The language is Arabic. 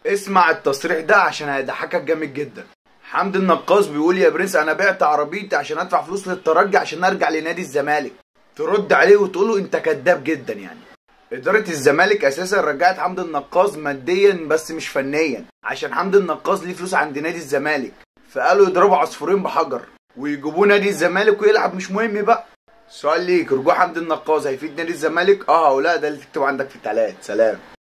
اسمع التصريح ده عشان هيضحكك جامد جدا. حمدي النقاص بيقول يا برنس انا بعت عربيتي عشان ادفع فلوس للترجي عشان ارجع لنادي الزمالك. ترد عليه وتقول له انت كذاب جدا يعني. اداره الزمالك اساسا رجعت حمدي النقاص ماديا بس مش فنيا، عشان حمدي النقاص ليه فلوس عند نادي الزمالك، فقالوا يضربوا عصفورين بحجر ويجيبوه نادي الزمالك ويلعب. مش مهم بقى. سؤال ليك، رجوع حمدي النقاص هيفيد نادي الزمالك او لا؟ ده اللي تكتبه عندك في التعليقات. سلام.